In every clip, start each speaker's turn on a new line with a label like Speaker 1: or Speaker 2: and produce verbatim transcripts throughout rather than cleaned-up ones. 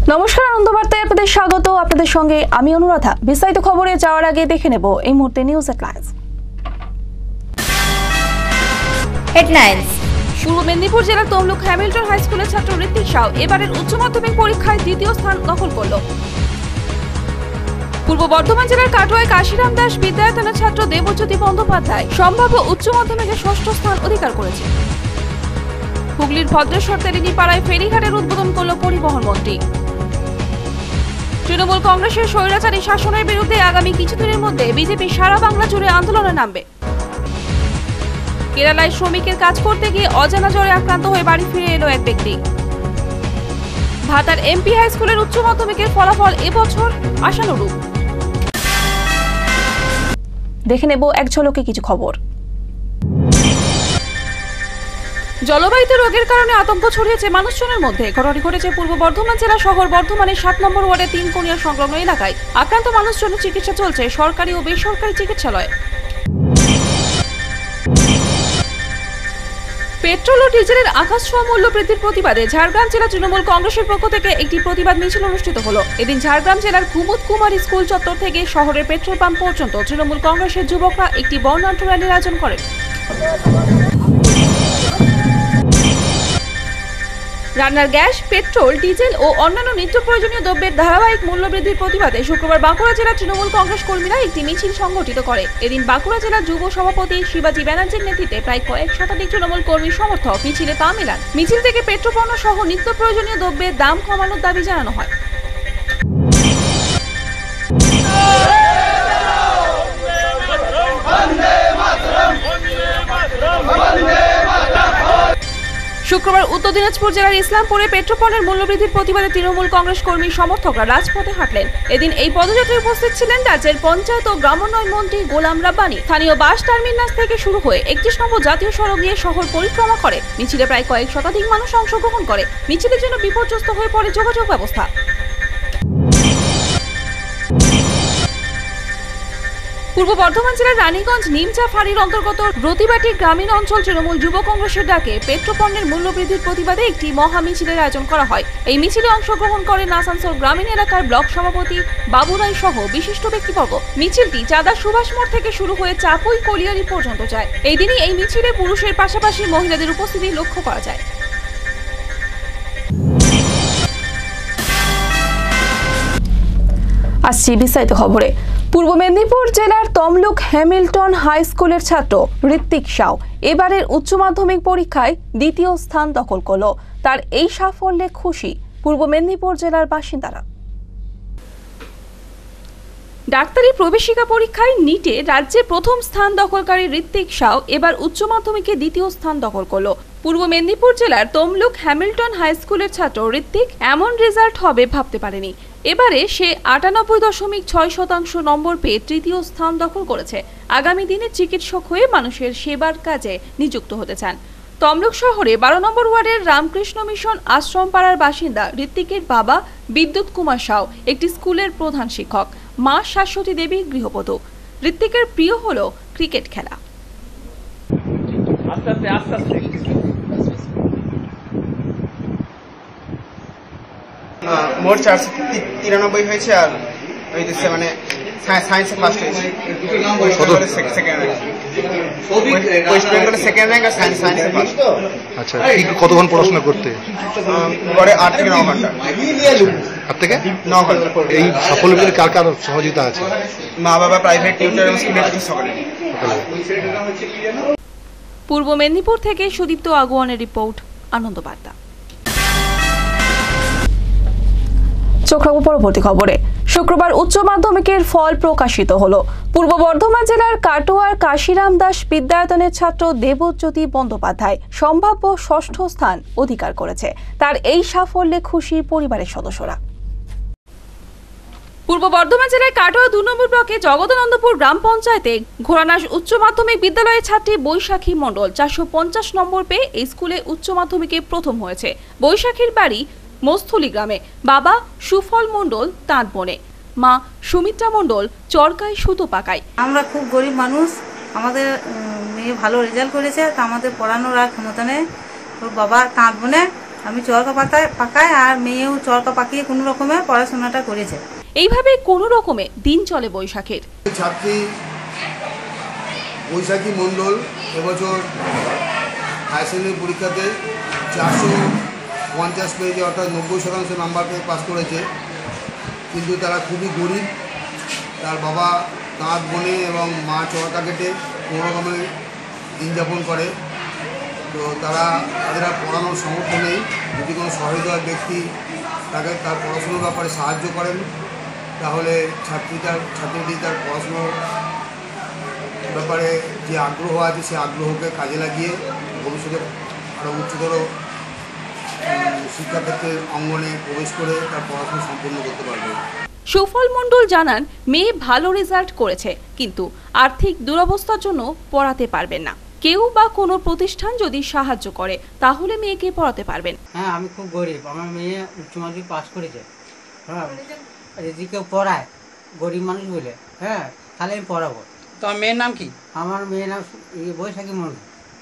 Speaker 1: নমস্কার, আনন্দ বার্তায় আপনাদের স্বাগত। আপনাদের সঙ্গে আমি অনুরাধা। বিস্তারিত খবরে যাওয়ার আগে দেখে নেব এই মুহূর্তে নিউজ হেডলাইন্স।
Speaker 2: হেডলাইন্স।
Speaker 1: পূর্ব মেদিনীপুর জেলার তমলুক হ্যামিল্টন হাই স্কুলের ছাত্র ঋত্বিক সাউ এবারের উচ্চ মাধ্যমিক পরীক্ষায় দ্বিতীয় স্থান দখল করল। পূর্ব বর্ধমান জেলার কাটোয়ায় কাশিরাম দাস বিদ্যায়তনের ছাত্র দেবজ্যোতি বন্দ্যোপাধ্যায় সম্ভাব্য উচ্চ মাধ্যমিকে ষষ্ঠ স্থান অধিকার করেছে। হুগলির ভদ্রেশ্বর তেরিনি পাড়ায় ফেরিঘাটের উদ্বোধন করল পরিবহন মন্ত্রী। তৃণমূল কংগ্রেসের স্বৈরাচারী শাসনের বিরুদ্ধে আগামী কিছুদিনের মধ্যে বিজেপি সারা বাংলা জুড়ে আন্দোলনে নামবে। কেরালায় শ্রমিকের কাজ করতে গিয়ে অজানা জ্বরে আক্রান্ত হয়ে বাড়ি ফিরে এলো এক ব্যক্তি। ভাতার এমপি হাই স্কুলের উচ্চ মাধ্যমিকের ফলাফল এবছর আশানুরূপ। দেখে নেব এক ঝলকে কিছু খবর। জলবায়ুতে রোগের কারণে আতঙ্ক ছড়িয়েছে মানুষজনের মধ্যে। ঘটনাটি ঘটেছে পূর্ব বর্ধমান জেলা শহর বর্ধমানের সাত নম্বর ওয়ার্ডের তিন কোনিয়া সংলগ্ন এলাকায়। আক্রান্ত মানুষজনের চিকিৎসা চলছে সরকারি ও বেসরকারি চিকিৎসালয়ে। পেট্রোল ও ডিজেলের আকাশ ছোঁয়া মূল্য বৃদ্ধির প্রতিবাদে ঝাড়গ্রাম জেলা তৃণমূল কংগ্রেসের পক্ষ থেকে একটি প্রতিবাদ মিছিল অনুষ্ঠিত হলো। এদিন ঝাড়গ্রাম জেলার কুমুদ কুমার স্কুল চত্বর থেকে শহরের পেট্রোল পাম্প পর্যন্ত তৃণমূল কংগ্রেসের যুবকরা একটি বর্ণাঢ্য র্যালির আয়োজন করেন। রান্নার গ্যাস, পেট্রোল, ডিজেল ও অন্যান্য নিত্য প্রয়োজনীয় দ্রব্যের ধারাবাহিক মূল্য বৃদ্ধির প্রতিবাদে শুক্রবার বাঁকুড়া জেলা তৃণমূল কংগ্রেস কর্মীরা একটি মিছিল সংগঠিত করে। এদিন বাঁকুড়া জেলা যুব সভাপতি শিবাজি ব্যানার্জির নেতৃত্বে প্রায় কয়েক শতাধিক তৃণমূল কর্মী সমর্থক মিছিলে পা মেলান। মিছিল থেকে পেট্রোপণ্য সহ নিত্য প্রয়োজনীয় দ্রব্যের দাম কমানোর দাবি জানানো হয়। শুক্রবার উত্তর দিনাজপুর জেলার ইসলামপুরে পেট্রোপণ্যের মূল্যবৃদ্ধির প্রতিবাদে তৃণমূল কংগ্রেস কর্মী সমর্থকরা রাজপথে হাঁটলেন। এদিন এই পদযাত্রায় উপস্থিত ছিলেন রাজ্যের পঞ্চায়েত ও গ্রামোন্নয়ন মন্ত্রী গোলাম রাব্বানি। স্থানীয় বাস টার্মিনাস থেকে শুরু হয়ে একত্রিশ নম্বর জাতীয় সড়ক দিয়ে শহর পরিক্রমা করে। মিছিলে প্রায় কয়েক শতাধিক মানুষ অংশগ্রহণ করে। মিছিলের জন্য বিপর্যস্ত হয়ে পড়ে যোগাযোগ ব্যবস্থা। পূর্ব বর্ধমান জেলার রানীগঞ্জ নিমচা ফাঁড়ির অন্তর্গত রতিবাটি গ্রামীণ অঞ্চল তৃণমূল যুব কংগ্রেসের ডাকে পেট্রোপণ্যের মূল্যবৃদ্ধির প্রতিবাদে একটি মহা মিছিলের আয়োজন করা হয়। এই মিছিলে অংশগ্রহণ করেন আসানসোল গ্রামীণ এলাকার ব্লক সভাপতি বাবু রায় সহ বিশিষ্ট ব্যক্তিবর্গ। মিছিলটি চাঁদা সুভাষ মোড় থেকে শুরু হয়ে চাপুই কলিয়ারি পর্যন্ত যায়। এই দিনই এই মিছিলে পুরুষের পাশাপাশি মহিলাদের উপস্থিতি লক্ষ্য করা যায়। আসছি বিস্তারিত খবরে। পূর্ব মেদিনীপুর জেলার তমলুক হ্যামিল্টন হাই স্কুলের ছাত্র ঋত্বিক সাউ এবারের উচ্চ মাধ্যমিক পরীক্ষায় দ্বিতীয় স্থান দখল করল। তার এই সাফল্যে খুশি পূর্ব মেদিনীপুর জেলার বাসিন্দারা। ডাক্তারি প্রবেশিকা পরীক্ষায় নিটে রাজ্যে প্রথম স্থান দখলকারী ঋত্বিক সাউ এবার উচ্চ মাধ্যমিকে দ্বিতীয় স্থান দখল করল। পূর্ব মেদিনীপুর জেলার তমলুক হ্যামিল্টন হাই স্কুলের ছাত্র ঋত্বিক এমন রেজাল্ট হবে ভাবতে পারেনি। এবারে সে আটানব্বই দশমিক ছয় শতাংশ নম্বর পেয়ে তৃতীয় স্থান দখল করেছে। আগামী দিনে চিকিৎসক হয়ে মানুষের সেবার কাজে নিযুক্ত হতে চান। তমলুক শহরে বারো নম্বর ওয়ার্ডের রামকৃষ্ণ মিশন আশ্রম পাড়ার বাসিন্দা ঋত্বিকের বাবা বিদ্যুৎ কুমার সাউ একটি স্কুলের প্রধান শিক্ষক, মা শাশ্বতী দেবী গৃহবধূ। ঋত্বিকের প্রিয় হলো ক্রিকেট খেলা।
Speaker 3: মোট চারশো তিরানব্বই হয়েছে আর ওই দেশে মানে সায়েন্সে ফার্স্ট হয়েছে। সেকেন্ড র্যাঙ্ক, ওয়েস্ট বেঙ্গলের সেকেন্ড র্যাঙ্ক আর সায়েন্স সায়েন্সে ফার্স্ট।
Speaker 4: আচ্ছা, কতক্ষণ পড়াশোনা করতে?
Speaker 3: পরে আট থেকে ন ঘন্টা।
Speaker 4: আট থেকে
Speaker 3: ন ঘন্টা।
Speaker 4: এই সাফল্যের কার কার সহযোগিতা আছে?
Speaker 3: মা বাবা, প্রাইভেট টিউটর এবং স্কুলের টিচার সকলে।
Speaker 1: পূর্ব মেদিনীপুর থেকে সুদীপ্ত আগুয়ানের রিপোর্ট, আনন্দ বার্তা। চোখ রাখবো পরবর্তী খবরে। শুক্রবার উচ্চ মাধ্যমিকের ফল প্রকাশিত হলো। পূর্ব বর্ধমান জেলার কাটোয়ার কাশিরাম দাস বিদ্যায়তনের ছাত্র দেবজ্যোতি বন্দ্যোপাধ্যায় সম্ভাব্য ষষ্ঠ স্থান অধিকার করেছে। তার এই সাফল্যে খুশি পরিবারের সদস্যরা। পূর্ব বর্ধমান জেলার কাটোয়া দু নম্বর ব্লকে জগদানন্দপুর গ্রাম পঞ্চায়েতে ঘোড়ানাশ উচ্চ মাধ্যমিক বিদ্যালয়ের ছাত্রী বৈশাখী মণ্ডল চারশো পঞ্চাশ নম্বর পেয়ে এই স্কুলে উচ্চ মাধ্যমিকে প্রথম হয়েছে। বৈশাখীর বাড়ি মস্থলী গ্রামে। বাবা সুফল মণ্ডল তাঁত বনে, মা সুমিত্রা মণ্ডল চরকায় সুতো পাকায়।
Speaker 2: আমরা খুব গরিব মানুষ, আমাদের মেয়ে ভালো রেজাল্ট করেছে, তা আমাদের পড়ানোর আর ক্ষমতা নেই। ওর বাবা তাঁত বনে আমি চরকা পাতায় পাকায় আর মেয়েও চরকা পাকিয়ে কোনো রকমে পড়াশোনাটা করেছে।
Speaker 1: এইভাবে কোনো রকমে দিন চলে বৈশাখের।
Speaker 5: ছাত্রী বৈশাখী মণ্ডল এবছর হায়ার সেকেন্ডারি পরীক্ষাতে চারশো পঞ্চাশ পেয়েছে, অর্থাৎ নব্বই শতাংশ নাম্বার পেয়ে পাস করেছে। কিন্তু তারা খুবই গরিব, তার বাবা দাঁত বনে এবং মা চরকা কেটে কোনো রকমে দিন যাপন করে। তো তারা তাদের আর পড়ানোর সামর্থ্য নেই। যদি কোনো সহৃদয় ব্যক্তি তাকে তার পড়াশোনার ব্যাপারে সাহায্য করেন তাহলে ছাত্রীটার ছাত্রীটি তার পড়াশোনার ব্যাপারে যে আগ্রহ আছে সেই আগ্রহকে কাজে লাগিয়ে ভবিষ্যতে আরও উচ্চতর শিক্ষাক্ষেত্রের অঙ্গনে প্রবেশ করে তার পড়াশোনা সম্পূর্ণ করতে পারবে।
Speaker 1: সুফল মণ্ডল জানান, মেয়ে ভালো রেজাল্ট করেছে কিন্তু আর্থিক দুরবস্থার জন্য পড়াতে পারবেন না। কেউ বা কোনো প্রতিষ্ঠান যদি সাহায্য করে তাহলে মেয়েকে পড়াতে পারবেন।
Speaker 6: হ্যাঁ, আমি খুব গরিব, আমার মেয়ে উচ্চ মাধ্যমিক পাস করেছে। হ্যাঁ, যদি কেউ পড়ায় গরিব মানুষ বলে, হ্যাঁ তাহলে আমি পড়াবো।
Speaker 7: তোমার মেয়ের নাম কি?
Speaker 6: আমার মেয়ের নাম বৈশাখী মণ্ডল।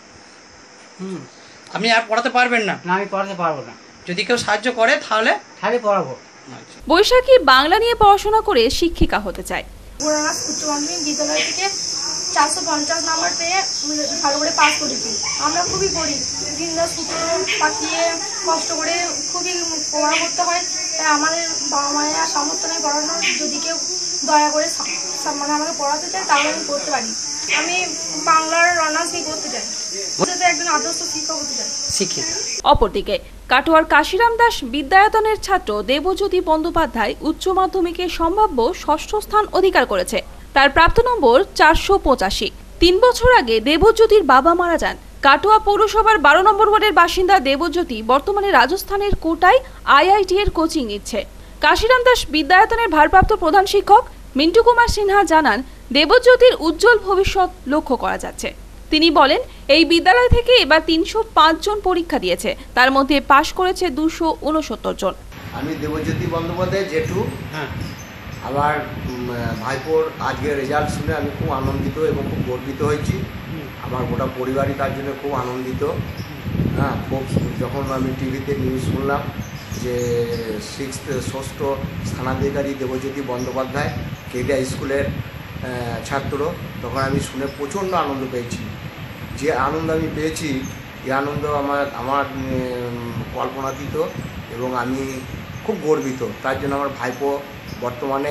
Speaker 6: হুম,
Speaker 7: আপনি আর পড়াতে পারবেন না?
Speaker 6: না, আমি পড়াতে পারবো না।
Speaker 7: যদি কেউ সাহায্য করে তাহলে
Speaker 6: তাহলে পড়াবো।
Speaker 1: বৈশাখী বাংলা নিয়ে পড়াশোনা করে শিক্ষিকা হতে চায়।
Speaker 8: পুরানাস উচ্চ মাধ্যমিক বিদ্যালয় থেকে চারশো পঞ্চাশ নাম্বার পেয়ে ভালো করে পাস করেছি। আমরা খুবই গরিব, দিনদার সূত্র পাকিয়ে কষ্ট করে খুবই পড়া করতে হয়। তাই আমাদের বাবা মায়ের সামর্থ্য নেই পড়ানোর। যদি কেউ দয়া করে মানে আমাকে পড়াতে চায় তাহলে আমি পড়তে পারি। আমি বাংলার অনার্স নিয়ে করতে চাই, যাতে একজন আদর্শ শিক্ষক হতে চাই।
Speaker 7: শিক্ষিকা।
Speaker 1: অপরদিকে কাটোয়ার কাশিরাম দাস বিদ্যায়তনের ছাত্র দেবজ্যোতি বন্দ্যোপাধ্যায় উচ্চ মাধ্যমিকে সম্ভাব্য ষষ্ঠ স্থান অধিকার করেছে। তার প্রাপ্ত নম্বর চারশো পঁচাশি। তিন বছর আগে দেবজ্যোতির বাবা মারা যান। কাটোয়া পৌরসভার বারো নম্বর ওয়ার্ডের বাসিন্দা দেবজ্যোতি বর্তমানে রাজস্থানের কোটায় আইআইটি এর কোচিং নিচ্ছে। কাশিরাম দাস বিদ্যায়তনের ভারপ্রাপ্ত প্রধান শিক্ষক মিন্টু কুমার সিনহা জানান, দেবজ্যোতির উজ্জ্বল ভবিষ্যৎ লক্ষ্য করা যাচ্ছে। তিনি বলেন, এই বিদ্যালয় থেকে এবার তিনশো পাঁচ জন পরীক্ষা দিয়েছে, তার মধ্যে পাশ করেছে দুশো উনসত্তর জন।
Speaker 9: আমি দেবজ্যোতি বন্দ্যোপাধ্যায় জেঠু।
Speaker 7: হ্যাঁ,
Speaker 9: আমার ভাইপোর আজকের রেজাল্ট শুনে আমি খুব আনন্দিত এবং খুব গর্বিত হয়েছি। আমার গোটা পরিবারই তার জন্য খুব আনন্দিত। হ্যাঁ, খুব যখন আমি টিভিতে নিউজ শুনলাম যে সিক্স ষষ্ঠ স্থানাধিকারী দেবজ্যোতি বন্দ্যোপাধ্যায় কেডিয়া স্কুলের ছাত্র, তখন আমি শুনে প্রচণ্ড আনন্দ পেয়েছি। যে আনন্দ আমি পেয়েছি এই আনন্দ আমার আমার কল্পনাতীত এবং আমি খুব গর্বিত। তার জন্য আমার ভাইপো বর্তমানে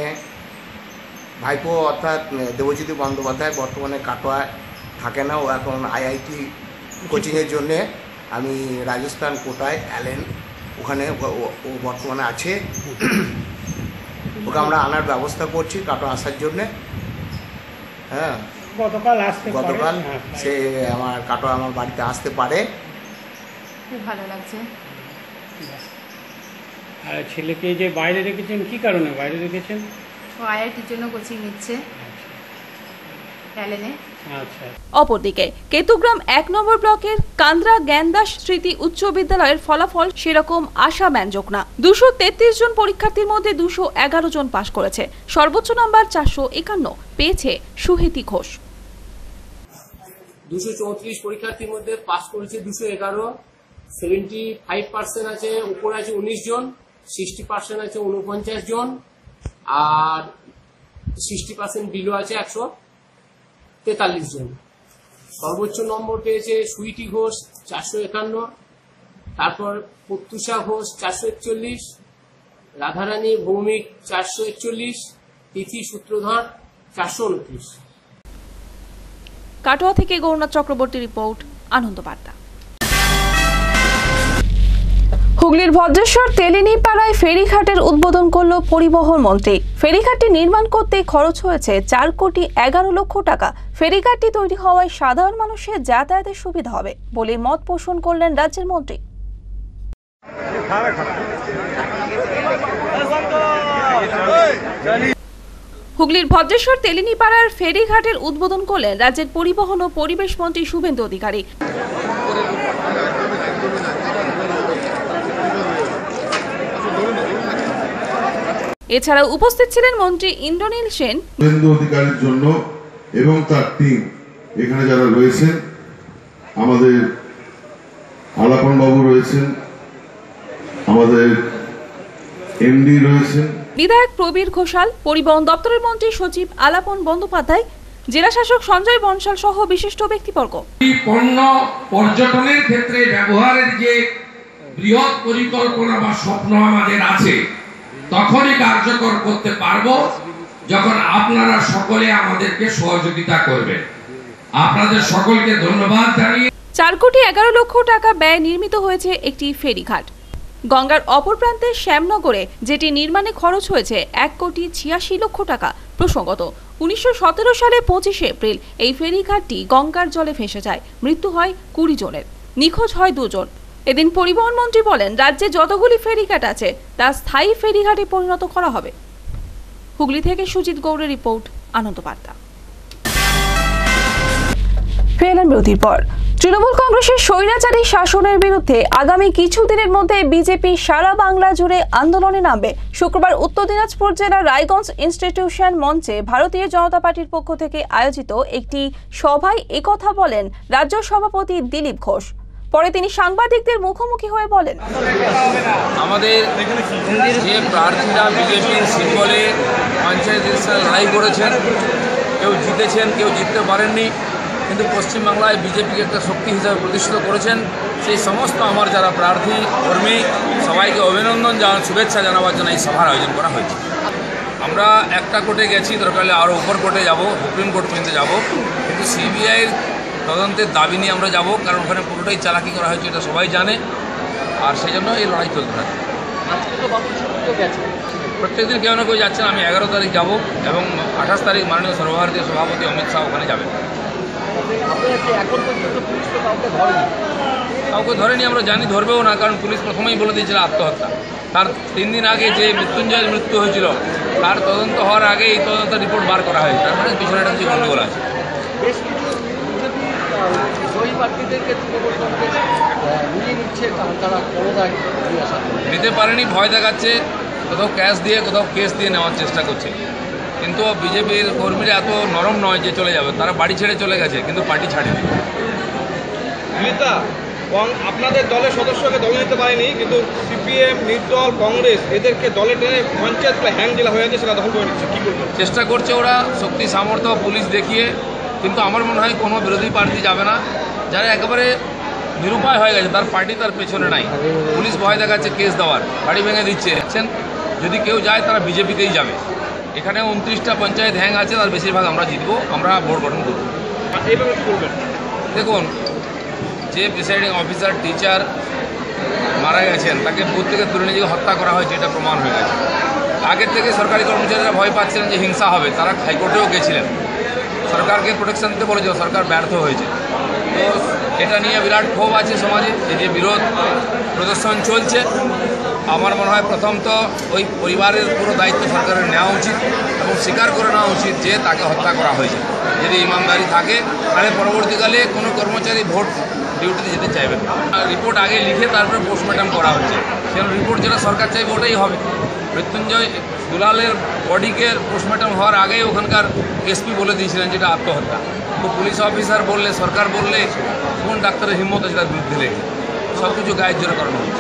Speaker 9: ভাইপো অর্থাৎ দেবজ্যোতি বন্দ্যোপাধ্যায় বর্তমানে কাটোয়ায় থাকে না, ও এখন আইআইটি কোচিংয়ের জন্যে আমি রাজস্থান কোটায় অ্যালেন ওখানে ও বর্তমানে আছে। ওকে আমরা আনার ব্যবস্থা করছি কাটোয়া আসার জন্যে। হ্যাঁ,
Speaker 6: গতকাল আসতে
Speaker 9: গতকাল সে আমার কাটোয়া আমার বাড়িতে আসতে পারে।
Speaker 2: খুব ভালো লাগছে।
Speaker 6: আর ছেলেকে যে বাইরে রেখেছেন, কি কারণে বাইরে রেখেছেন?
Speaker 2: ও আইআইটির জন্য কোচিং নিচ্ছে অ্যালেনে।
Speaker 6: আচ্ছা।
Speaker 1: অপরদিকে কেতুগ্রাম এক নম্বর ব্লকের কান্দ্রা জ্ঞানদাস স্মৃতি উচ্চ বিদ্যালয়ের ফলাফল সেরকম আশাব্যঞ্জক না। দুশো তেত্রিশ জন পরীক্ষার্থীর মধ্যে দুশো এগারো জন পাশ করেছে। সর্বোচ্চ নাম্বার চারশো একান্ন পেয়েছে সুহিতি ঘোষ।
Speaker 10: দুশো চৌত্রিশ পরীক্ষার্থীর মধ্যে পাস করেছে দুশো এগারো। সেভেন্টি ফাইভ পার্সেন্ট আছে, উপরে আছে উনিশ জন, সিক্সটি পার্সেন্ট আছে উনপঞ্চাশ জন, আর সিক্সটি পার্সেন্ট বিলো আছে একশো তেতাল্লিশ জন। সর্বোচ্চ নম্বর পেয়েছে সুইটি ঘোষ চারশো একান্ন, তারপর প্রত্যুষা ঘোষ চারশো একচল্লিশ, রাধারানী ভৌমিক চারশো একচল্লিশ, তিথি সূত্রধর চারশো উনত্রিশ।
Speaker 1: কাটোয়া থেকে গৌরনাথ চক্রবর্তী রিপোর্ট, আনন্দ বার্তা। হুগলির ভদ্রেশ্বর তেলিনীপাড়ায় ফেরিঘাটের উদ্বোধন করল পরিবহন মন্ত্রী। ফেরিঘাটটি নির্মাণ করতে খরচ হয়েছে চার কোটি এগারো লক্ষ টাকা। ফেরিঘাটটি তৈরি হওয়ায় সাধারণ মানুষের যাতায়াতের সুবিধা হবে বলে মত পোষণ করলেন রাজ্যের মন্ত্রী। হুগলির ভদ্রেশ্বর তেলিনীপাড়ার ফেরিঘাটের উদ্বোধন করলেন রাজ্যের পরিবহন ও পরিবেশ মন্ত্রী শুভেন্দু অধিকারী। এছাড়াও উপস্থিত ছিলেন মন্ত্রী ইন্দ্রনীল সেন,
Speaker 11: শুভেন্দু অধিকারীর জন্য এবং তার টিম এখানে যারা রয়েছেন, আমাদের আলাপন বাবু রয়েছেন, আমাদের এমডি রয়েছেন
Speaker 1: বিধায়ক প্রবীর ঘোষাল, পরিবহন দপ্তরের মন্ত্রী সচিব আলাপন বন্দ্যোপাধ্যায়, জেলা শাসক সঞ্জয় বনশাল সহ বিশিষ্ট ব্যক্তিবর্গ।
Speaker 12: পণ্য পর্যটনের ক্ষেত্রে ব্যবহারের যে বৃহৎ পরিকল্পনা বা স্বপ্ন আমাদের আছে, তখনই কার্যকর করতে পারবো যখন আপনারা সকলে আমাদেরকে সহযোগিতা করবেন। আপনাদের সকলকে ধন্যবাদ জানিয়ে
Speaker 1: চার কোটি এগারো লক্ষ টাকা ব্যয় নির্মিত হয়েছে একটি ফেরিঘাট। গঙ্গার অপর প্রান্তে শ্যামনগরে যেটি নির্মাণে খরচ হয়েছে এক কোটি ছিয়াশি লক্ষ টাকা। প্রসঙ্গত, উনিশশো সতেরো সালে পঁচিশে এপ্রিল এই ফেরিঘাটটি গঙ্গার জলে ভেসে যায়। মৃত্যু হয় কুড়ি জনের, নিখোঁজ হয় দুজন। এদিন পরিবহন মন্ত্রী বলেন, রাজ্যে যতগুলি ফেরিঘাট আছে তা স্থায়ী ফেরিঘাটে পরিণত করা হবে। হুগলি থেকে সুজিত গৌড়ের রিপোর্ট, আনন্দ বার্তা। ফেরাম বিরতির পর তৃণমূল কংগ্রেসের স্বৈরাচারী শাসনের বিরুদ্ধে আগামী কিছুদিনের মধ্যে বিজেপি সারা বাংলা জুড়ে আন্দোলনে নামবে। শুক্রবার উত্তর দিনাজপুর জেলার রায়গঞ্জ ইনস্টিটিউশন মঞ্চে ভারতীয় জনতা পার্টির পক্ষ থেকে আয়োজিত একটি সভায় একথা বলেন রাজ্য সভাপতি দিলীপ ঘোষ। পরে তিনি সাংবাদিকদের মুখোমুখি হয়ে বলেন,
Speaker 13: আমাদের যে প্রার্থীরা বিজেপির সিম্বলে পঞ্চায়েত লড়াই করেছেন, কেউ জিতেছেন, কেউ জিততে পারেননি, কিন্তু পশ্চিমবাংলায় বিজেপিকে একটা শক্তি হিসাবে প্রতিষ্ঠিত করেছেন। সেই সমস্ত আমার যারা প্রার্থী কর্মী সবাইকে অভিনন্দন জানা শুভেচ্ছা জানাবার জন্য এই সভার আয়োজন করা হয়েছে। আমরা একটা কোর্টে গেছি, দরকার হলে আরও উপর কোর্টে যাব, সুপ্রিম কোর্ট পর্যন্ত যাব, কিন্তু সিবিআইয়ের তদন্তের দাবি নিয়ে আমরা যাব, কারণ ওখানে পুরোটাই চালাকি করা হয়েছে, এটা সবাই জানে, আর সেই জন্য এই লড়াই চলতে থাকে। প্রত্যেকদিন কেউ না কেউ যাচ্ছেন। আমি এগারো তারিখ যাব এবং আঠাশ তারিখ মাননীয় সর্বভারতীয় সভাপতি অমিত শাহ ওখানে যাবেন। কাউকে ধরেনি, আমরা জানি, ধরবেও না, কারণ পুলিশ প্রথমেই বলে দিয়েছিল আত্মহত্যা। তার তিন দিন আগে যে মৃত্যুঞ্জয়ের মৃত্যু হয়েছিল তার তদন্ত হওয়ার আগে এই তদন্তের রিপোর্ট বার করা হয়েছে, তার মানে পিছনে একটা কিছু গণ্ডগোল আছে। নিতে পারেনি, ভয় দেখাচ্ছে, কোথাও ক্যাশ দিয়ে কোথাও কেস দিয়ে নেওয়ার চেষ্টা করছে। কিন্তু বিজেপির কর্মীরা এত নরম নয় যে চলে যাবে, তারা বাড়ি ছেড়ে চলে গেছে, কিন্তু পার্টি ছাড়েনি।
Speaker 14: আপনাদের দলের সদস্যকে দলে নিতে পারেনি, কিন্তু সিপিএম, নির্দল, কংগ্রেস এদেরকে দলে টেনে পঞ্চায়েত হ্যাং জেলা হয়ে আছে, সেটা দখল করে নিচ্ছে। কী করবে?
Speaker 13: চেষ্টা করছে ওরা শক্তি সামর্থ্য পুলিশ দেখিয়ে, কিন্তু আমার মনে হয় কোনো বিরোধী প্রার্থী যাবে না। যারা একেবারে নিরুপায় হয়ে গেছে, তার পার্টি তার পেছনে নাই, পুলিশ ভয় দেখাচ্ছে কেস দেওয়ার, বাড়ি ভেঙে দিচ্ছে। যদি কেউ যায় তারা বিজেপিতেই যাবে। এখানে উনত্রিশটা পঞ্চায়েত হ্যাং আছে, তার বেশিরভাগ আমরা জিতবো, আমরা বোর্ড গঠন করব।
Speaker 14: এইভাবে কী করবেন?
Speaker 13: দেখুন, যে প্রিসাইডিং অফিসার টিচার মারা গেছেন তাকে বুথ থেকে তুলে নিয়ে হত্যা করা হয়েছে, এটা প্রমাণ হয়ে গেছে। আগের থেকে সরকারি কর্মচারীরা ভয় পাচ্ছিলেন যে হিংসা হবে, তারা হাইকোর্টেও গেছিলেন, সরকারকে প্রোটেকশন দিতে বলেছিল, সরকার ব্যর্থ হয়েছে। তো এটা নিয়ে বিরাট ক্ষোভ আছে সমাজে, এই যে বিরোধ প্রদর্শন চলছে। আমার মনে হয় প্রথম তো ওই পরিবারের পুরো দায়িত্ব সরকারের নেওয়া উচিত এবং স্বীকার করে নেওয়া উচিত যে তাকে হত্যা করা হয়েছে। যদি ইমানদারি থাকে তাহলে পরবর্তীকালে কোনো কর্মচারী ভোট ডিউটিতে যেতে চাইবে না। রিপোর্ট আগে লিখে তারপরে পোস্টমর্টম করা হচ্ছে, সেজন্য রিপোর্ট যেটা সরকার চাইবে ওটাই হবে। মৃত্যুঞ্জয় দুলালের বডিকে পোস্টমর্টম হওয়ার আগেই ওখানকার এসপি বলে দিয়েছিলেন যেটা আত্মহত্যা। তো পুলিশ অফিসার বললে, সরকার বললে, কোন ডাক্তারের হিম্মত আছে তার বিরুদ্ধে লেগে? সব কিছু গায়ের জোরে করানো হচ্ছে।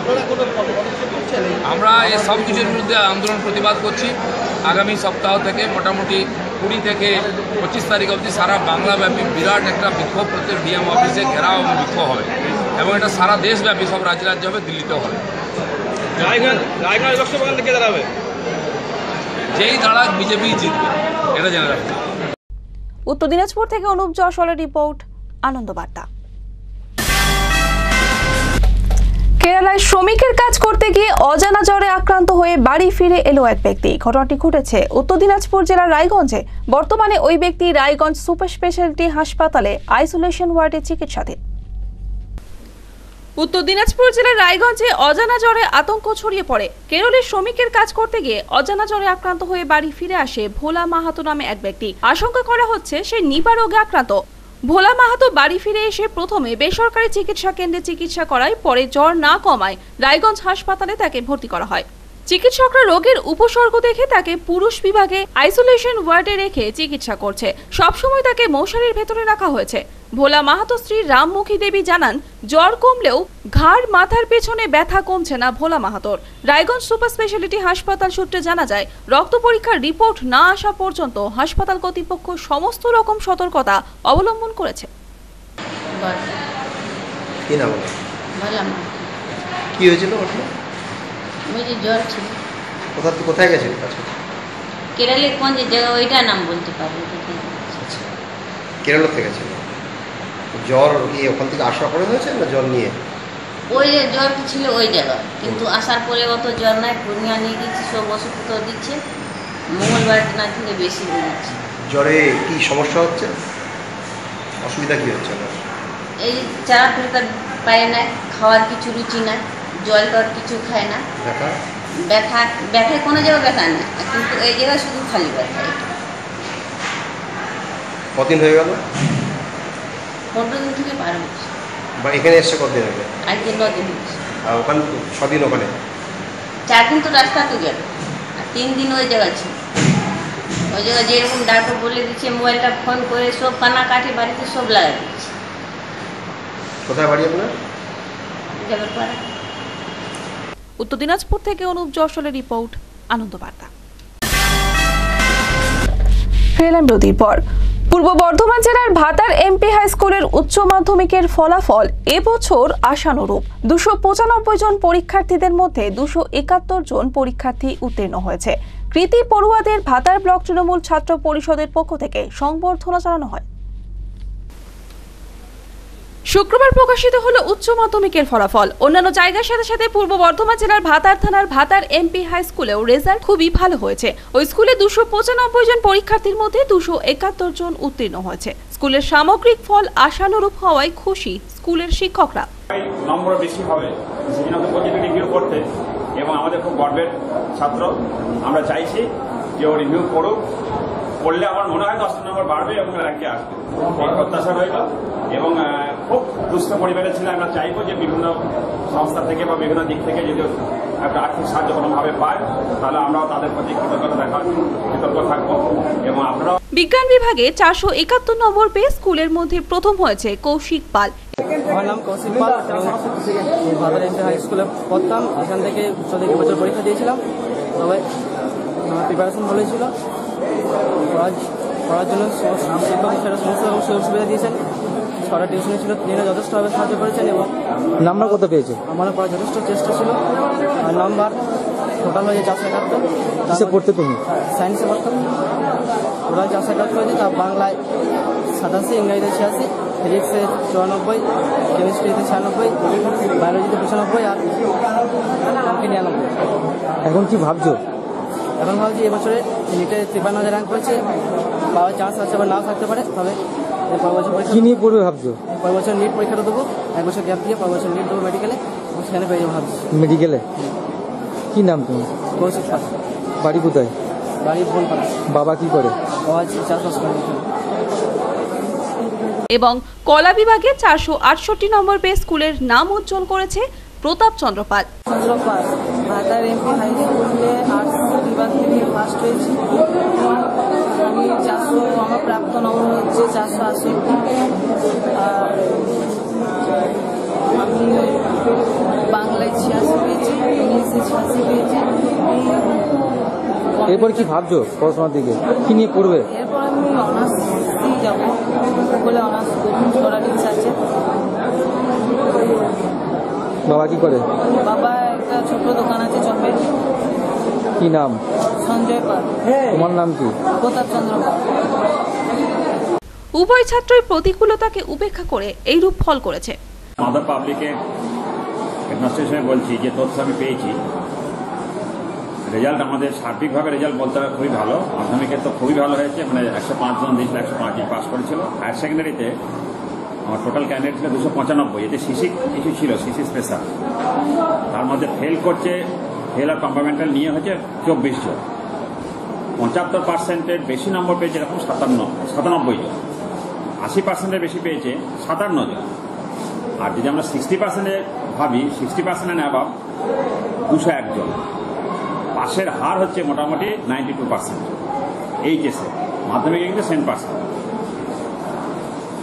Speaker 13: আমরা এই সব কিছুর বিরুদ্ধে আন্দোলন প্রতিবাদ করছি। আগামী সপ্তাহ থেকে মোটামুটি কুড়ি থেকে পঁচিশ তারিখ অবধি সারা বাংলাব্যাপী বিরাট একটা বিক্ষোভ প্রত্যেক ডিএম অফিসে ঘেরাও এবং বিক্ষোভ হবে, এবং এটা সারা দেশব্যাপী সব রাজ্য রাজ্য হবে, দিল্লিতেও হবে। যেই দাঁড়াক বিজেপি জিতবে, এটা জেনে রাখবে।
Speaker 1: উত্তর দিনাজপুর থেকে অনুপ যশোরের রিপোর্ট, আনন্দ বার্তা। কেরালায় শ্রমিকের কাজ করতে গিয়ে অজানা জ্বরে আক্রান্ত হয়ে বাড়ি ফিরে এলো এক ব্যক্তি। ঘটনাটি ঘটেছে উত্তর দিনাজপুর জেলার রায়গঞ্জে। বর্তমানে ওই ব্যক্তি রায়গঞ্জ সুপার স্পেশালিটি হাসপাতালে আইসোলেশন ওয়ার্ডে চিকিৎসাধীন। উত্তর দিনাজপুর জেলার রায়গঞ্জে অজানা জ্বরে আতঙ্ক ছড়িয়ে পড়ে। কেরলের শ্রমিকের কাজ করতে গিয়ে অজানা জ্বরে আক্রান্ত হয়ে বাড়ি ফিরে আসে ভোলা মাহাতো নামে এক ব্যক্তি। আশঙ্কা করা হচ্ছে সে নিপা রোগে আক্রান্ত। ভোলা মাহাতো বাড়ি ফিরে এসে প্রথমে বেসরকারি চিকিৎসা কেন্দ্রে চিকিৎসা করায় পরে জ্বর না কমায় রায়গঞ্জ হাসপাতালে তাকে ভর্তি করা হয়। চিকিৎসকরা রোগের উপসর্গ দেখে তাকে পুরুষ বিভাগে আইসোলেশন ওয়ার্ডে রেখে চিকিৎসা করছে। সবসময় তাকে মশারির ভেতরে রাখা হয়েছে। ভোলা মাহাতো স্ত্রী রামমুখী দেবী জানান, জ্বর কমলেও ঘাড় মাথার পেছনে ব্যথা কমছে না ভোলা মাহাতোর। রায়গঞ্জ সুপার স্পেশালিটি হাসপাতাল সূত্রে জানা যায়, রক্ত পরীক্ষার রিপোর্ট না আসা পর্যন্ত হাসপাতাল কর্তৃপক্ষ সমস্ত রকম সতর্কতা অবলম্বন করেছে।
Speaker 15: কি নাম? কি হয়েছিল?
Speaker 16: জ্বর ছিল।
Speaker 15: কোথা কোথায় গেছিল?
Speaker 16: কেরালে কোন যে জায়গা ওইটা নাম বলতে পারবো।
Speaker 15: কেরালা থেকে ছিল। জ্বর কি ওখান থেকে আসার পরে হয়েছে না জ্বর নিয়ে?
Speaker 16: ওই জ্বর ছিল ওই জায়গা, কিন্তু আসার পরে অত জ্বর নাই। পূর্ণিয়া নিয়ে গেছি, সব ওষুধ দিচ্ছে। মঙ্গলবার না থেকে বেশি হয়ে যাচ্ছে।
Speaker 15: জ্বরে কি সমস্যা হচ্ছে? অসুবিধা কি হচ্ছে?
Speaker 16: এই চারা ফেরকার পায় না, খাওয়ার কিছু রুচি নাই, জল টল কিছু খায় না।
Speaker 15: ব্যথা
Speaker 16: ব্যথা ব্যথায় কোনো জায়গায় ব্যথা নেই, কিন্তু এই জায়গায় শুধু খালি ব্যথা।
Speaker 15: কদিন হয়ে গেল?
Speaker 16: পনেরো দিন থেকে পার হচ্ছে।
Speaker 15: বা এখানে এসছে কতদিন আগে?
Speaker 16: আজকে ন দিন হচ্ছে।
Speaker 15: আর ওখানে ছদিন ওখানে?
Speaker 16: চার দিন তো রাস্তাতে গেল, আর তিন দিন ওই জায়গায় ছিল। ওই জায়গায় যেরকম ডাক্তার বলে দিচ্ছে, মোবাইলটা ফোন করে সব কানাকাটি বাড়িতে সব লাগাই দিচ্ছে।
Speaker 15: কোথায় বাড়ি আপনার?
Speaker 16: জগৎপাড়া।
Speaker 1: উত্তর দিনাজপুর থেকে অনুপ যশোরের রিপোর্ট, আনন্দ বার্তা। ফেরাম বিরতির পর পূর্ব বর্ধমান জেলার ভাতার এমপি হাই স্কুলের উচ্চ মাধ্যমিকের ফলাফল এবছর আশানুরূপ। দুশো পঁচানব্বই জন পরীক্ষার্থীদের মধ্যে দুশো একাত্তর জন পরীক্ষার্থী উত্তীর্ণ হয়েছে। কৃতি পড়ুয়াদের ভাতার ব্লক তৃণমূল ছাত্র পরিষদের পক্ষ থেকে সংবর্ধনা জানানো হয়। শুক্রবার প্রকাশিত হলো উচ্চ মাধ্যমিকের ফলাফল। অন্যান্য জায়গার সাথে সাথে পূর্ব বর্ধমান জেলার ভাতার থানার ভাতার এমপি হাই স্কুলেও রেজাল্ট খুবই ভালো হয়েছে। ওই স্কুলে দুশো পঁচানব্বই জন পরীক্ষার্থীর মধ্যে দুশো একাত্তর জন উত্তীর্ণ হয়েছে। স্কুলের সামগ্রিক ফল আশানুরূপ হওয়ায় খুশি স্কুলের শিক্ষকরা।
Speaker 17: নম্বর বেশি হবে সেজন্য প্রতিটি রিভিউ করতে, এবং আমাদের খুব গর্বের ছাত্র। আমরা চাইছি যে ও রিভিউ করুক, করলে আমার মনে হয় দশটা নম্বর বাড়বে এবং র্যাঙ্কে আসবে, এই প্রত্যাশা রইল। এবং খুব দুস্থ পরিবারের ছেলে আমরা চাইবো যে বিভিন্ন সংস্থা থেকে বা বিভিন্ন দিক থেকে যদি একটা আর্থিক সাহায্য কোনোভাবে পায়, তাহলে আমরাও তাদের প্রতি কৃতজ্ঞতা দেখার কৃতজ্ঞ থাকবো। এবং আপনারাও।
Speaker 1: বিজ্ঞান বিভাগে চারশো একাত্তর নম্বর পেয়ে স্কুলের মধ্যে প্রথম হয়েছে কৌশিক পাল।
Speaker 18: আমার নাম কৌশিক পাল, ভাতার এমপি হাই স্কুলে পড়তাম। এখান থেকে উচ্চ থেকে বছর পরীক্ষা দিয়েছিলাম। সবাই আমার প্রিপারেশন বলেছিল, পড়ার জন্য শিক্ষক সেটা সমস্ত রকম সুযোগ সুবিধা দিয়েছেন। ছটা টিউশনি ছিল, তিনি যথেষ্টভাবে সাহায্য করেছেন। এবং
Speaker 19: নাম্বার কত পেয়েছে?
Speaker 18: আমার পড়ার যথেষ্ট চেষ্টা ছিল। আর নাম্বার টোটাল হয়েছে চারশো একাত্তর।
Speaker 19: কিসে পড়তে তুমি?
Speaker 18: সায়েন্সে পড়তাম। টোটাল চারশো একাত্তর হয়েছে, তার বাংলায় সাতাশি, ইংরাজিতে ছিয়াশি, ফিজিক্সে চুরানব্বই, কেমিস্ট্রিতে ছিয়ানব্বই, বায়োলজিতে পঁচানব্বই, আর নিরানব্বই।
Speaker 19: এখন কি ভাবছো?
Speaker 18: এখন ভাবছি এবছরে নিটে তিপ্পান্ন হাজার র্যাঙ্ক করেছে, পাওয়ার চান্স আছে, আবার নাও থাকতে পারে। তবে পরের বছর
Speaker 19: কি নিয়ে পড়বে ভাবছো?
Speaker 18: পরের বছর নিট পরীক্ষাটা দেবো, এক বছর গ্যাপ দিয়ে পরের বছর নিট দেবো মেডিকেলে, সেখানে পেয়ে যাবো ভাবছি।
Speaker 19: মেডিকেলে? কি নাম তুমি?
Speaker 18: কৌশিক পাল।
Speaker 19: বাড়ি কোথায়?
Speaker 18: বাড়ি ভোলপাড়া।
Speaker 19: বাবা কি করে?
Speaker 18: বাবা চাষবাস করে।
Speaker 1: এবং কলা বিভাগে চারশো আটষট্টি নম্বর পেয়ে স্কুলের নাম উজ্জ্বল করেছে প্রতাপ চন্দ্র পাল।
Speaker 18: চন্দ্র পাল ভাতার এমপি হাই স্কুলে আর্টস বিভাগ থেকে ফার্স্ট হয়েছি। আমি চারশো, আমার প্রাপ্ত নম্বর হচ্ছে চারশো আশি। আর আমি বাংলায় ছিয়াশি পেয়েছি, ইংলিশে ছিয়াশি পেয়েছি।
Speaker 19: এরপর কি ভাবছো পড়াশোনার দিকে? কি নিয়ে পড়বে?
Speaker 18: এরপর আমি অনার্স যাবো, বলে অনার্স করার ইচ্ছা আছে।
Speaker 19: বাবা কি করে?
Speaker 18: বাবা একটা ছোট দোকান আছে চপের।
Speaker 19: কি নাম?
Speaker 18: সঞ্জয় পাল।
Speaker 19: তোমার নাম কি?
Speaker 18: প্রতাপ চন্দ্র পাল।
Speaker 1: উভয় ছাত্রই প্রতিকূলতাকে উপেক্ষা করে এই রূপ ফল করেছে।
Speaker 17: মাদার পাবলিকের হেডমাস্টার হিসেবে বলছি যে তথ্য আমি পেয়েছি, রেজাল্ট আমাদের সার্বিকভাবে রেজাল্ট বলতে হবে খুবই ভালো। মাধ্যমিকের তো খুবই ভালো হয়েছে, মানে একশো পাঁচ জন দিয়েছিল, একশো পাঁচ জন পাস করেছিল। হায়ার সেকেন্ডারিতে আমার টোটাল ক্যান্ডিডেট ছিল দুশো পঁচানব্বই। এতে সিসি কিছু ছিল, সিসি স্পেশাল। তার মধ্যে ফেল করছে, ফেল আর কম্পার্টমেন্টাল নিয়ে হচ্ছে চব্বিশ জন। পঁচাত্তর পার্সেন্টের বেশি নম্বর পেয়েছে এরকম সাতান্ন সাতানব্বই জন। আশি পার্সেন্টের বেশি পেয়েছে সাতান্ন জন। আর যদি আমরা সিক্সটি পার্সেন্টে ভাবি, সিক্সটি পার্সেন্ট অ্যাবাভ দুশো একজন। পাশের হার হচ্ছে মোটামুটি নাইনটি টু পার্সেন্ট। এইচএসে, মাধ্যমিকে কিন্তু সেন পার্সেন্ট।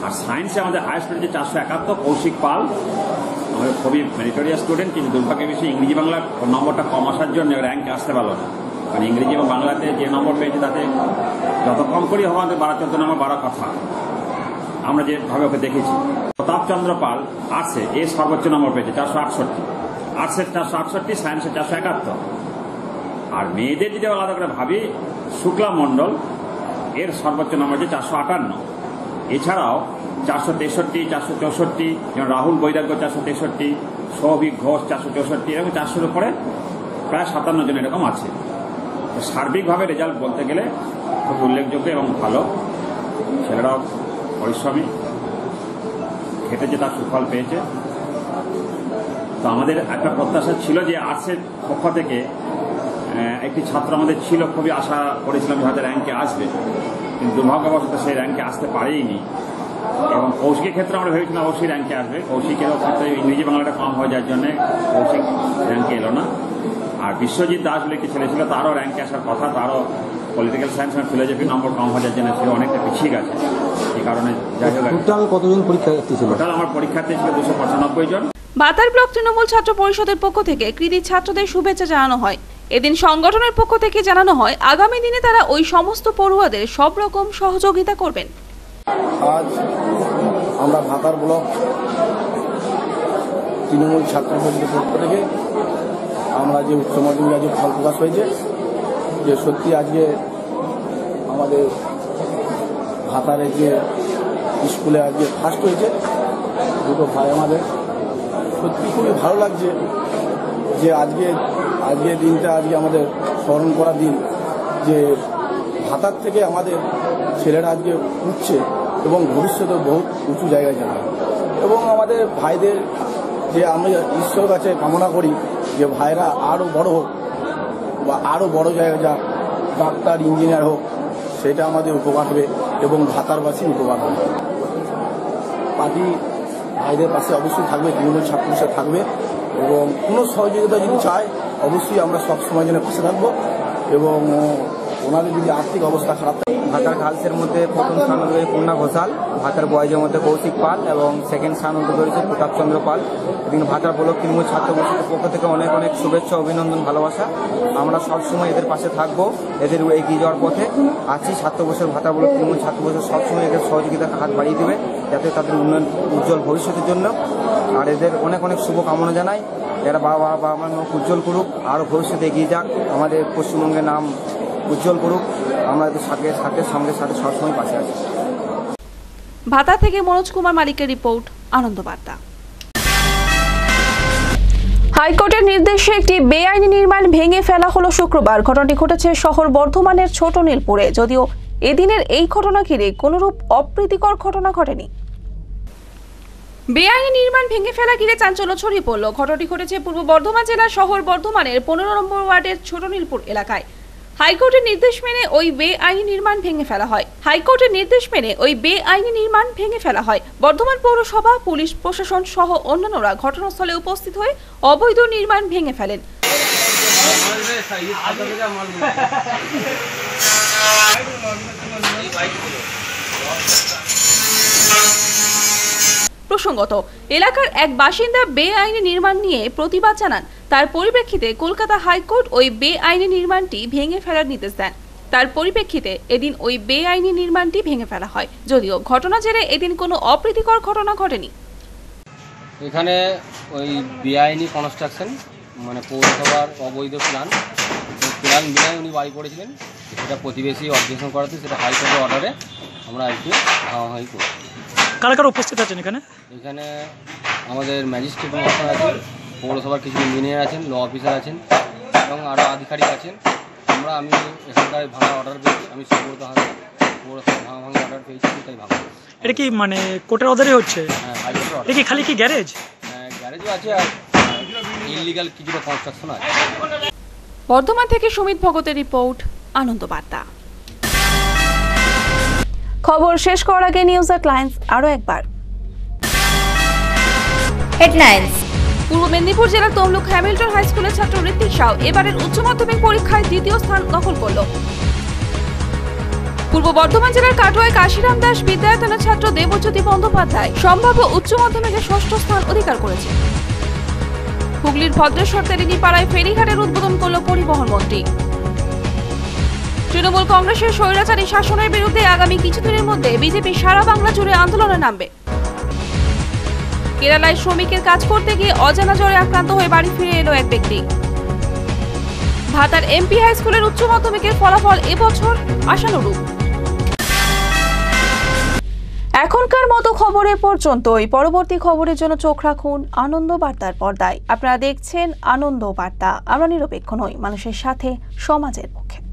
Speaker 17: আর সায়েন্সে আমাদের হায়েস্ট হয়েছে চারশো একাত্তর কৌশিক পাল, আমাদের খুবই মেরিটোরিয়াস স্টুডেন্ট, কিন্তু দুর্ভাগ্যের বিষয়ে ইংরেজি বাংলার নম্বরটা কম আসার জন্য র্যাঙ্কে আসতে পারলো না। কারণ ইংরেজি এবং বাংলাতে যে নম্বর পেয়েছে তাতে যত কম করেই হবে আমাদের বারো চোদ্দ নম্বর বারো কথা, আমরা যেভাবে ওকে দেখেছি। প্রতাপচন্দ্র পাল আর্টসে এ সর্বোচ্চ নম্বর পেয়েছে চারশো আটষট্টি, আর্টসের চারশো আটষট্টি, সায়েন্সের চারশো একাত্তর। আর মেয়েদের যদি আলাদা করে ভাবি, শুক্লা মণ্ডল এর সর্বোচ্চ নম্বর হচ্ছে চারশো আটান্ন। এছাড়াও চারশো তেষট্টি, চারশো চৌষট্টি, যেমন রাহুল বৈরাগ্য চারশো তেষট্টি, সৌভিক ঘোষ চারশো চৌষট্টি, এরকম চারশোর উপরে প্রায় সাতান্ন জন এরকম আছে। সার্বিকভাবে রেজাল্ট বলতে গেলে খুব উল্লেখযোগ্য এবং ভালো। ছেলেরাও পরিশ্রমী, খেটেছে, তার সুফল পেয়েছে। তো আমাদের একটা প্রত্যাশা ছিল যে আর্টসের পক্ষ থেকে একটি ছাত্র আমাদের ছিল, খুবই আশা করেছিলাম যে হয়তো র্যাঙ্কে আসবে, কিন্তু দুর্ভাগ্যবশত সেই র্যাঙ্কে আসতে পারেইনি। এবং কৌশিকের ক্ষেত্রে আমরা ভেবেছিলাম অবশ্যই র্যাঙ্কে আসবে, কৌশিকেরও ক্ষেত্রে ইংরেজি বাংলাটা কম হয়ে যাওয়ার জন্য কৌশিক র্যাঙ্কে এলো না। আর বিশ্বজিৎ দাস বলে একটি ছেলে ছিল, তারও র্যাঙ্কে আসার কথা, তারও পলিটিক্যাল সায়েন্স আর ফিলোজফি নম্বর কম হয়ে যাওয়ার জন্য সে অনেকটা পিছিয়ে গেছে। এই কারণে যাই হোক,
Speaker 19: টোটাল কতজন পরীক্ষার্থী ছিল?
Speaker 17: টোটাল আমার পরীক্ষার্থী ছিল দুশো পঁচানব্বই জন।
Speaker 1: বাতার ব্লক তৃণমূল ছাত্র পরিষদের পক্ষ থেকে কৃতি ছাত্রদের শুভেচ্ছা জানানো হয়। এদিন সংগঠনের পক্ষ থেকে জানানো হয় আগামী দিনে তারা ওই সমস্ত পড়ুয়াদের সব রকম সহযোগিতা করবেন।
Speaker 20: আজ আমরা ভাতার ব্লক তৃণমূল ছাত্র পরিষদের পক্ষ থেকে আমরা যে উচ্চ মাধ্যমিক আজকে ফল প্রকাশ হয়েছে, যে সত্যি আজকে আমাদের ভাতারে যে স্কুলে আজকে ফার্স্ট হয়েছে দুটো ভাই, আমাদের সত্যি খুবই ভালো লাগছে যে আজকে আজকের দিনটা আজকে আমাদের স্মরণ করা দিন, যে ভাতার থেকে আমাদের ছেলেরা আজকে উঠছে এবং ভবিষ্যতে বহু উঁচু জায়গায় যাবে। এবং আমাদের ভাইদের যে আমরা ঈশ্বর কাছে কামনা করি যে ভাইরা আরও বড় হোক বা আরও বড় জায়গায় যাক, ডাক্তার ইঞ্জিনিয়ার হোক, সেটা আমাদের উপকার হবে এবং ভাতারবাসী উপকার হবে। পার্টি ভাইদের পাশে অবশ্যই থাকবে, তৃণমূল ছাত্র পরিষদ থাকবে এবং কোনো সহযোগিতা যদি চায় অবশ্যই আমরা সব সময় জন্য পাশে থাকবো। এবং ওনাদের যদি আর্থিক অবস্থা খারাপ থাকে,
Speaker 19: ভাতার গার্লসের মধ্যে প্রথম স্থান অধিকারী পূর্ণা ঘোষাল, ভাতার বয়েজের মধ্যে কৌশিক পাল এবং সেকেন্ড স্থান অধিকারী হচ্ছে প্রতাপচন্দ্র পাল। এদিন ভাতার ব্লক তৃণমূল ছাত্র পরিষদের পক্ষ থেকে অনেক অনেক শুভেচ্ছা, অভিনন্দন, ভালোবাসা। আমরা সবসময় এদের পাশে থাকবো, এদের এগিয়ে যাওয়ার পথে আছি। ছাত্র পরিষদ ভাতার ব্লক তৃণমূল ছাত্র পরিষদ সবসময় এদের সহযোগিতার হাত বাড়িয়ে দেবে, যাতে তাদের উন্নয়ন উজ্জ্বল ভবিষ্যতের জন্য। আর এদের অনেক অনেক শুভকামনা জানাই, এরা বাবা বাবা আমার মুখ উজ্জ্বল করুক, আরও ভবিষ্যতে এগিয়ে যাক, আমাদের পশ্চিমবঙ্গের নাম উজ্জ্বল করুক। আমরা এদের সাথে সাথে সঙ্গে সাথে সবসময় পাশে আছি।
Speaker 1: ভাতা থেকে মনোজ কুমার মালিকের রিপোর্ট, আনন্দ বার্তা। হাইকোর্টের নির্দেশে একটি বেআইনি নির্মাণ ভেঙে ফেলা হলো শুক্রবার। ঘটনাটি ঘটেছে শহর বর্ধমানের ছোট নীলপুরে। যদিও এদিনের এই ঘটনা ঘিরে কোনরূপ অপ্রীতিকর ঘটনা ঘটেনি। বেআইনি নির্মাণ ভেঙে ফেলা ঘিরে চাঞ্চল্য ছড়িয়ে পড়ল। ঘটনাটি ঘটেছে পূর্ব বর্ধমান জেলার শহর বর্ধমানের পনেরো নম্বর ওয়ার্ডের ছোট নীলপুর এলাকায়। হাইকোর্টের নির্দেশ মেনে ওই বেআইনি নির্মাণ ভেঙে ফেলা হয় হাইকোর্টের নির্দেশ মেনে ওই বেআইনি নির্মাণ ভেঙে ফেলা হয় বর্ধমান পৌরসভা, পুলিশ প্রশাসন সহ অন্যান্যরা ঘটনাস্থলে উপস্থিত হয়ে অবৈধ নির্মাণ ভেঙে ফেলেন। প্রসঙ্গত, এলাকার এক বাসিন্দা বেআইনি নির্মাণ নিয়ে প্রতিবাদ জানান। তার পরিপ্রেক্ষিতে কলকাতা হাইকোর্ট ওই বেআইনি নির্মাণটি ভেঙে ফেলার নির্দেশ দেন। তার পরিপ্রেক্ষিতে এদিন ওই বেআইনি নির্মাণটি ভেঙে ফেলা হয়। যদিও ঘটনা জেরে এদিন কোনো অপ্রীতিকর ঘটনা ঘটেনি।
Speaker 21: এখানে ওই বেআইনি কনস্ট্রাকশন মানে পৌরসভার অবৈধ প্ল্যান প্ল্যান বিনায় উনি বাড়ি করেছিলেন, সেটা প্রতিবেশী অবজেকশন করাতে সেটা হাইকোর্টের অর্ডারে আমরা আজকে হাওয়াহাই করি।
Speaker 22: কারা কারা উপস্থিত আছেন এখানে?
Speaker 21: এখানে আমাদের ম্যাজিস্ট্রেট মহাশয় আছেন, পৌরসভার কিছু ইঞ্জিনিয়ার আছেন, ল অফিসার আছেন এবং আরও আধিকারিক আছেন। আমরা আমি এখানকার ভাঙা অর্ডার পেয়েছি, আমি সুব্রত হাসপাতাল পৌরসভা ভাঙা ভাঙা অর্ডার পেয়েছি, সেটাই ভাঙা।
Speaker 22: এটা কি মানে কোর্টের অর্ডারে হচ্ছে?
Speaker 21: হ্যাঁ, হাইকোর্টের অর্ডার।
Speaker 22: এটা কি খালি কি গ্যারেজ?
Speaker 21: হ্যাঁ, গ্যারেজও আছে আর ইললিগাল কিছুটা কনস্ট্রাকশন আছে।
Speaker 1: বর্ধমান থেকে সুমিত ভগতের রিপোর্ট, আনন্দ বার্তা। খবর শেষ করার আগে নিউজ হেডলাইন্স আরো একবার। হেডলাইন্স। পূর্ব মেদিনীপুর জেলার তমলুক হ্যামিল্টন হাই স্কুলের ছাত্র ঋত্বিক সাউ এবারের উচ্চ মাধ্যমিক পরীক্ষায় দ্বিতীয় স্থান দখল করল। পূর্ব বর্ধমান জেলার কাটোয়ায় কাশিরাম দাস বিদ্যায়তনের ছাত্র দেবজ্যোতি বন্দ্যোপাধ্যায় সম্ভাব্য উচ্চ মাধ্যমিকে ষষ্ঠ স্থান অধিকার করেছে। হুগলির ভদ্রেশ্বর তেরিনীপাড়ায় ফেরিঘাটের উদ্বোধন করল পরিবহন মন্ত্রী। তৃণমূল কংগ্রেসের স্বৈরাচারী শাসনের বিরুদ্ধে আগামী কিছুদিনের মধ্যে বিজেপি সারা বাংলা জুড়ে আন্দোলনে নামবে। কেরালায় শ্রমিকের কাজ করতে গিয়ে অজানা জ্বরে আক্রান্ত হয়ে বাড়ি ফিরে এলো এক ব্যক্তি। ভাতার এমপি হাই স্কুলের উচ্চ মাধ্যমিকের ফলাফল এবছর আশানুরূপ। এখনকার মতো খবরে পর্যন্তই। পরবর্তী খবরের জন্য চোখ রাখুন আনন্দ বার্তার পর্দায়। আপনারা দেখছেন আনন্দ বার্তা। আমরা নিরপেক্ষ নই, মানুষের সাথে, সমাজের পক্ষে।